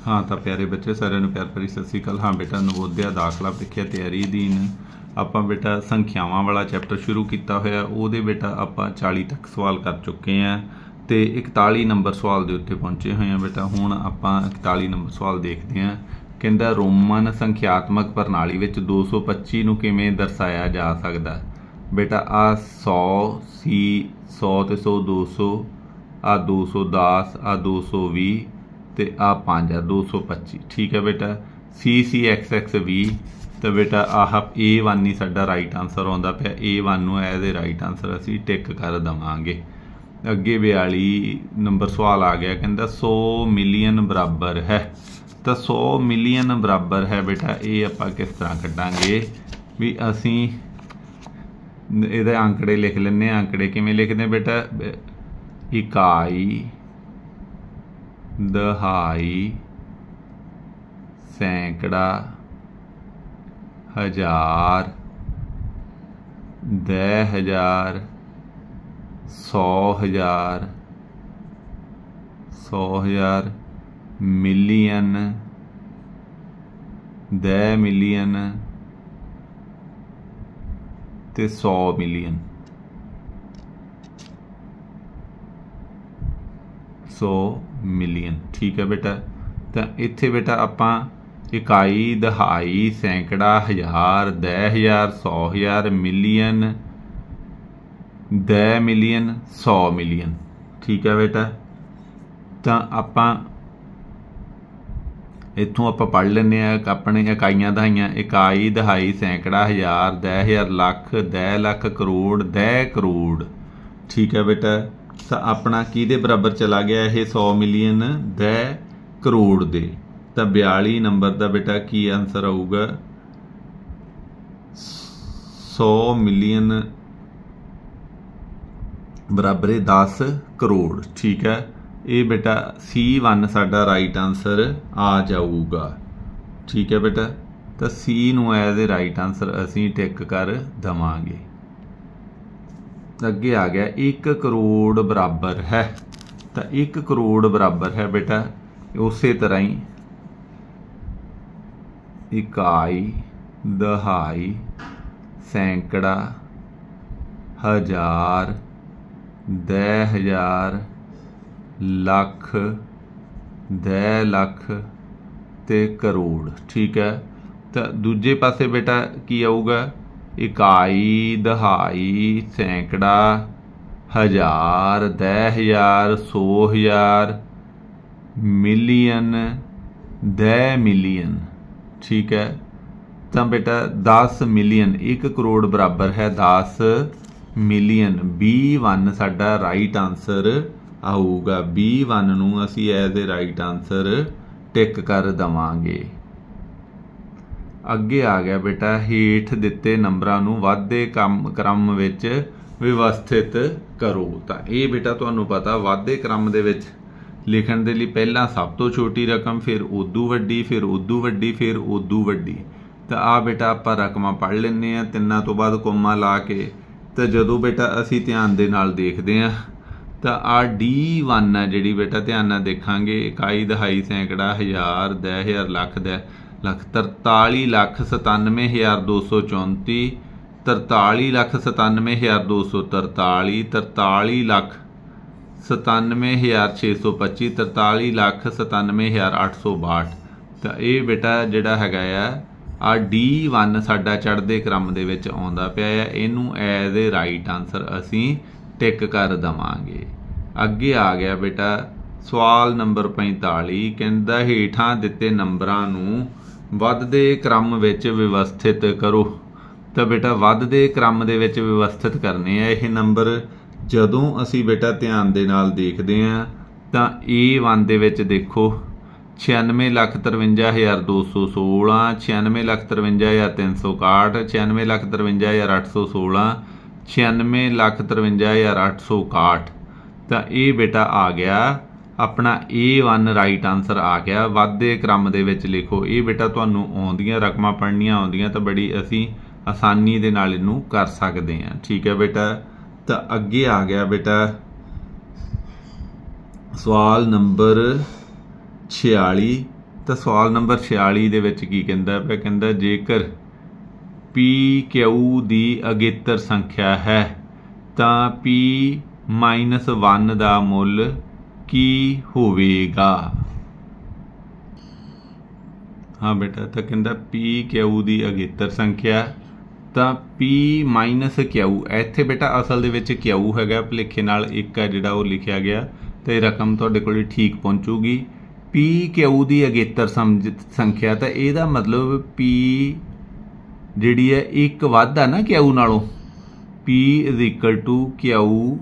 हाँ तो प्यारे बच्चे सारिਆਂ ਨੂੰ प्यार भरी सत श्री अकाल। हाँ बेटा नवोदया दाखला ਪ੍ਰੀਖਿਆ ਤਿਆਰੀ ਅਧੀਨ ਆਪਾਂ बेटा संख्यावां वाला चैप्टर शुरू किया होया ਉਹਦੇ बेटा ਆਪਾਂ 40 तक सवाल कर चुके हैं तो 41 नंबर सवाल के उत्ते पहुँचे हुए हैं बेटा। हुण ਆਪਾਂ 41 नंबर सवाल देखते हैं। कहता रोमन संख्यात्मक प्रणाली विच 225 ਨੂੰ ਕਿਵੇਂ दर्शाया जा सकता बेटा। आ 100 सी 100 ਤੇ 100 200 आ 210 आ 220 तो आ 5 आ 225 ठीक है बेटा। सी सी एक्स एक्स 20 तो बेटा आह A1 ही साडा राइट आंसर आउंदा पिया। A1 नूं एज ए राइट आंसर असीं टिक कर देवांगे। अगे 42 नंबर सवाल आ गया। कहता 100 मिलियन बराबर है तो 100 मिलियन बराबर है बेटा ये आपां किस तरह कड्डांगे भी असीं इहदे आंकड़े लिख लैंदे। आंकड़े किवें लिखदे बेटा। इकाई दहाई सैकड़ा हज़ार 10,000 100,000 100,000 मिलियन 10 मिलियन ते 100 मिलियन 100 मिलियन ठीक है बेटा। तो इत्थे बेटा आपां इकाई दहाई सैकड़ा हज़ार 10,000 100,000 मिलियन 10 मिलियन 100 मिलियन ठीक है बेटा। तो आपां इत्थों आपां पढ़ लैंदे आ अपने इकाइयां दहाइयां। इकाई दहाई सैकड़ा हज़ार 10,000 लख 10 लख करोड़ 10 करोड़ ठीक है बेटा। तो अपना किहदे बराबर चला गया ये 100 मिलियन 10 करोड़ दे। तो 42 नंबर का बेटा की आंसर आऊगा 100 मिलियन बराबर 10 करोड़ ठीक है। ये बेटा C1 साडा राइट आंसर आ जाऊगा ठीक है बेटा। तो C नूं एज ए राइट आंसर असीं टिक कर देवांगे। अगे आ गया 1 करोड़ बराबर है तो 1 करोड़ बराबर है बेटा उस तरह ही इकाई दहाई सैकड़ा हज़ार 10,000 लख 10 लख ते करोड़ ठीक है। तो दूजे पासे बेटा की आऊगा इकाई दहाई सैकड़ा हज़ार 10,000 100,000 मिलियन 10 मिलियन ठीक है। तो बेटा 10 मिलियन 1 करोड़ बराबर है 10 मिलियन। B1 साडा राइट आंसर आऊगा। B1 नूं असीं as a right answer tick कर देवांगे। अगे आ गया बेटा हेठ दिते नंबरां नूं वाधे क्रम विच व्यवस्थित करो। तो ये बेटा तुहानूं पता वाधे क्रम दे विच लिखण दे लई पहलां सब तो छोटी रकम फिर उदू वड्डी फिर उदू वड्डी फिर उदू वड्डी। तो आ बेटा आपां रकमां पढ़ लैंदे आ तिन्नां तो बाद कोमा ला के। तो जदों बेटा असीं ध्यान दे नाल देखदे आ तो आ D1 है जिहड़ी बेटा ध्यान नाल देखांगे। इकाई दहाई सैकड़ा हज़ार 10,000 लख 10 लख 43,97,234 43,97,243 43,97,625 43,97,862। तो ये बेटा जिहड़ा हैगा आ D1 साडा चढ़दे क्रम दे विच आउंदा पिया है। इहनूं एज ए राइट आंसर असीं टिक कर देवांगे। अगे आ गया बेटा सवाल नंबर 45। कहंदा हेठां दिते नंबरां नूं वधदे क्रम विच व्यवस्थित करो। तो बेटा वधदे क्रम दे विच व्यवस्थित करने आ ये नंबर। जदों असीं बेटा ध्यान दे नाल देखदे आ तां A1 दे विच देखो 96,53,216 96,53,361 96,53,816 96,53,861। तो ये बेटा आ गया अपना A1 राइट आंसर आ गया। वाधे क्रम दे विच लिखो। ये बेटा तुहानूं आउंदियां रकमां पढ़नियां आउंदियां तो बड़ी असीं आसानी दे नाल इहनूं कर सकते हैं ठीक है बेटा। तो अगे आ गया बेटा सवाल नंबर 46 तो सवाल नंबर 46 ਦੇ ਵਿੱਚ ਕੀ ਕਹਿੰਦਾ ਪਿਆ, ਕਹਿੰਦਾ ਜੇਕਰ PQ ਦੀ ਅਗੇਤਰ ਸੰਖਿਆ ਹੈ ਤਾਂ P-1 ਦਾ ਮੁੱਲ ਕੀ ਹੋਵੇਗਾ। हाँ बेटा, तो कहता PQ ਦੀ ਅਗੇਤਰ ਸੰਖਿਆ ਤਾਂ P-Q ਇੱਥੇ बेटा असल ਦੇ ਵਿੱਚ Q ਹੈਗਾ, ਭੁਲੇਖੇ ਨਾਲ 1 ਹੈ ਜਿਹੜਾ ਉਹ ਲਿਖਿਆ ਗਿਆ, ਤੇ ਰਕਮ ਤੁਹਾਡੇ ਕੋਲ ਠੀਕ ਪਹੁੰਚੂਗੀ। PQ ਦੀ ਅਗੇਤਰ ਸੰਖਿਆ ਤਾਂ ਇਹਦਾ ਮਤਲਬ P ਜਿਹੜੀ ਹੈ 1 ਵੱਧ ਆ ਨਾ Q ਨਾਲੋਂ। P = Q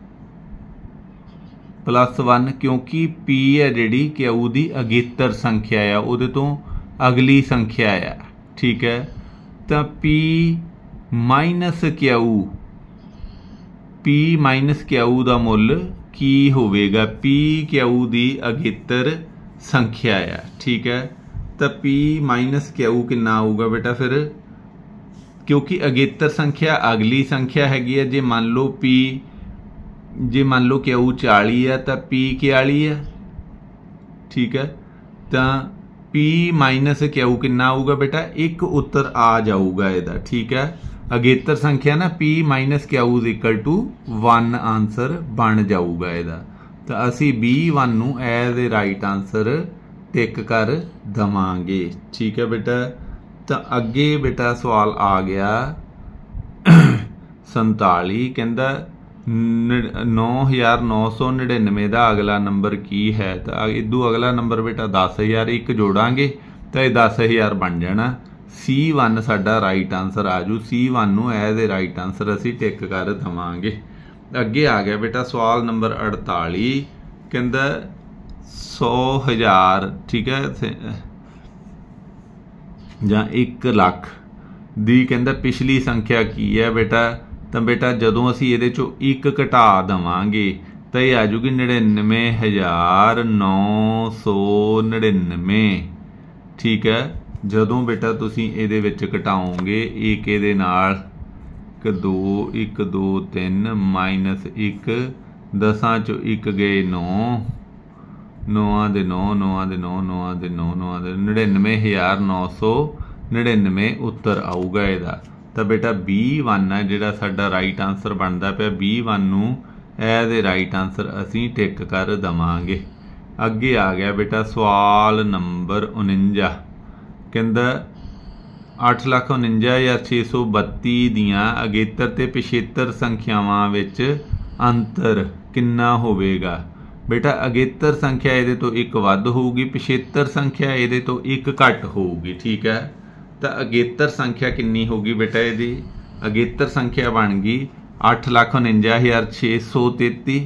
+ 1, क्योंकि P है ਜਿਹੜੀ Q ਦੀ ਅਗੇਤਰ ਸੰਖਿਆ ਆ, ਉਹਦੇ ਤੋਂ अगली संख्या आ, ठीक है। तो P-Q का मुल की होवेगा, PQ की अगेतर संख्या आ, ठीक है। तो P-Q कितना आऊगा बेटा फिर, क्योंकि अगेतर संख्या अगली संख्या हैगी है। जे मान लो Q 40 है तो P 41 है, ठीक है। तो P-Q कितना आऊगा बेटा, 1 उत्तर आ जाऊगा ਇਹਦਾ, ठीक है। अगेतर संख्या ना P-Q = 1 आंसर बन जाऊगा ਇਹਦਾ। तो असी B-1 ਨੂੰ as a right answer tick कर देवांगे, ठीक है बेटा। तो अगे बेटा सवाल आ गया 47, कहता 9999 का अगला नंबर की है। तो इदू अगला नंबर बेटा 10,000, एक जोड़ांगे तो यह 10,000 बन जाना। C-1 साडा राइट आंसर आजू, C-1 नूं एज ए राइट आंसर असी टिक कर देवांगे। अगे आ गया बेटा सवाल नंबर 48, कहता 100,000, ठीक है, जां 1 ਲੱਖ दी कहता पिछली संख्या की है बेटा। तो बेटा जदों असी ये 1 घटा देवांगे तो यह आ जूगी 99,999, ठीक है। जदों बेटा तुसी ये घटाओगे एक ये 1 2 1 2 3 -1 10 चो 1 गए 9 9 दे 9 9 दे 9 9 दे 9 9 दे 99,999 उत्तर आऊगा ਇਹਦਾ। तो बेटा B-1 है जिहड़ा साडा राइट आंसर बनता पिया, B-1 नूं एज ए राइट आंसर असी टिक कर देवांगे। अगे आ गया बेटा सवाल नंबर 49, कहता 8,49,632 दियां अगेतर ते पिछेतर संख्यावां विच अंतर कितना होवेगा। बेटा अगेतर संख्या इहदे तो 1 वध होऊगी, पिछेतर संख्या इहदे तो 1 घट होऊगी, ठीक है। तो अगेतर संख्या कितनी होगी बेटा, यदि अगेतर संख्या बन गई 8,49,633,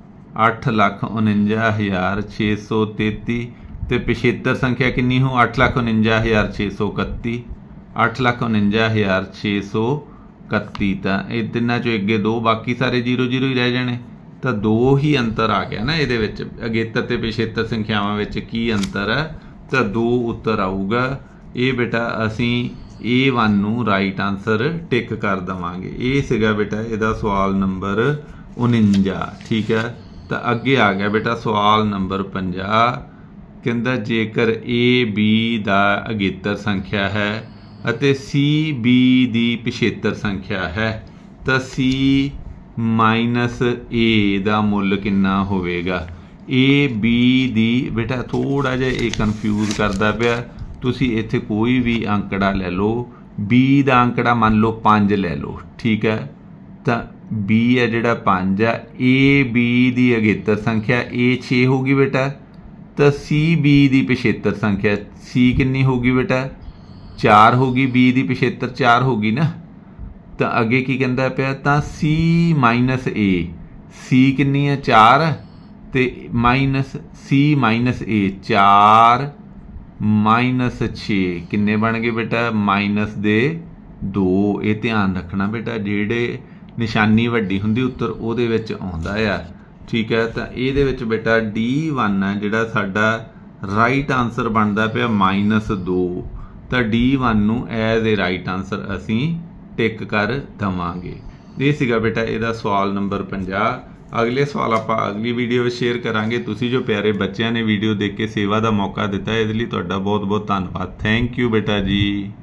8,49,633, तो पिछेतर संख्या कितनी हो 8,49,631, 8,49,631। तो ये तिना चो अगे 2, बाकी सारे 0 0 ही रह जाने। तो 2 ही अंतर आ गया ना ये अगेतर ते पिछेतर संख्यावां विच की अंतर है, तो 2 उत्तर आऊगा। ये बेटा असी A-1 नूं राइट आंसर टिक कर देवांगे। ये सीगा बेटा इहदा सवाल नंबर 49, ठीक है। तो अगे आ गया बेटा सवाल नंबर 50, कहता जेकर A-B दा अगेतर संख्या है अते C-B दी पिछेतर संख्या है तो C-A दा मुल कितना होवेगा। A-B दी बेटा थोड़ा जिहा ये कन्फ्यूज करदा पिया, तुसी इत्थे कोई भी आंकड़ा ले लो, B का आंकड़ा मान लो 5 ले लो, ठीक है। तो B है जिहड़ा 5 है, A-B की अगेतर संख्या A 6 होगी बेटा। तो C-B की पिछेतर संख्या C कितनी होगी बेटा, 4 होगी। B की पिछेतर 4 होगी ना। तो अगे की कहता पिया, तो C-A, C कितनी है 4, तो C-A 4 -6 किन्ने बन गए बेटा, -2। ये ध्यान रखना बेटा, जेड़े निशानी वड्डी हुंदी उत्तर उहदे विच आउंदा आ, ठीक है। तो ये बेटा D-1 है जिहड़ा साडा राइट आंसर बनता पिया -2। तो D-1 नूं एज ए राइट आंसर असी टिक कर देवांगे। ये सीगा बेटा इहदा सवाल नंबर 50। ਅਗਲੇ ਸਵਾਲ ਆਪਾਂ ਅਗਲੀ ਵੀਡੀਓ ਵਿੱਚ ਸ਼ੇਅਰ ਕਰਾਂਗੇ। ਤੁਸੀਂ ਜੋ ਪਿਆਰੇ ਬੱਚਿਆਂ ਨੇ ਵੀਡੀਓ ਦੇਖ ਕੇ ਸੇਵਾ ਦਾ ਮੌਕਾ ਦਿੱਤਾ, ਇਹਦੇ ਲਈ ਤੁਹਾਡਾ ਬਹੁਤ ਬਹੁਤ ਧੰਨਵਾਦ। ਥੈਂਕ ਯੂ ਬੇਟਾ ਜੀ।